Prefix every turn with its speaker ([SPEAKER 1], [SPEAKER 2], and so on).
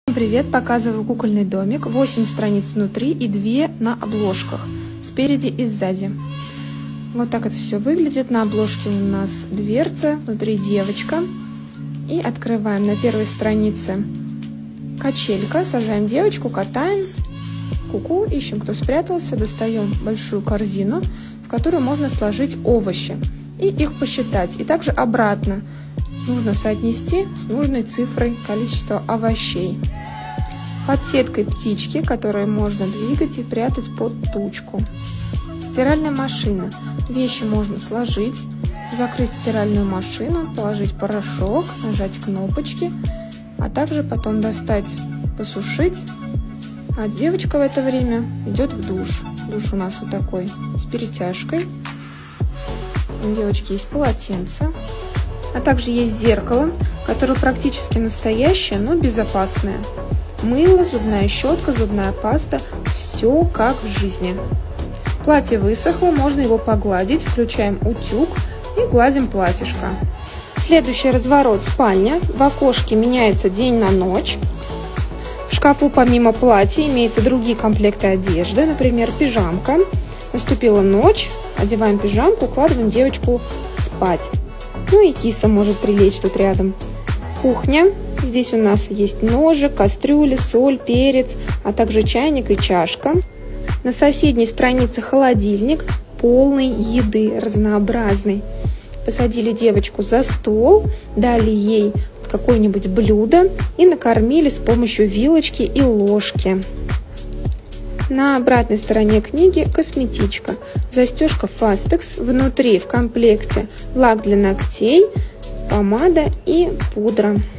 [SPEAKER 1] Привет, показываю кукольный домик. 8 страниц внутри и 2 на обложках, спереди и сзади. Вот так это все выглядит. На обложке у нас дверца, внутри девочка. И открываем на первой странице качелька, сажаем девочку, катаем, куку, ищем, кто спрятался, достаем большую корзину, в которую можно сложить овощи и их посчитать. И также обратно нужно соотнести с нужной цифрой количество овощей. Под сеткой птички, которые можно двигать и прятать под тучку. Стиральная машина. Вещи можно сложить, закрыть стиральную машину, положить порошок, нажать кнопочки, а также потом достать, посушить. А девочка в это время идет в душ. Душ у нас вот такой, с перетяжкой. У девочки есть полотенце. А также есть зеркало, которое практически настоящее, но безопасное. Мыло, зубная щетка, зубная паста. Все как в жизни. Платье высохло, можно его погладить. Включаем утюг и гладим платьишко. Следующий разворот: спальня. В окошке меняется день на ночь. В шкафу помимо платья имеются другие комплекты одежды, например, пижамка. Наступила ночь, одеваем пижамку, укладываем девочку спать. Ну и киса может прилечь тут рядом. Кухня. Здесь у нас есть ножик, кастрюля, соль, перец, а также чайник и чашка. На соседней странице холодильник, полный еды, разнообразный. Посадили девочку за стол, дали ей какое-нибудь блюдо и накормили с помощью вилочки и ложки. На обратной стороне книги косметичка. Застежка Fastex. Внутри в комплекте лак для ногтей, помада и пудра.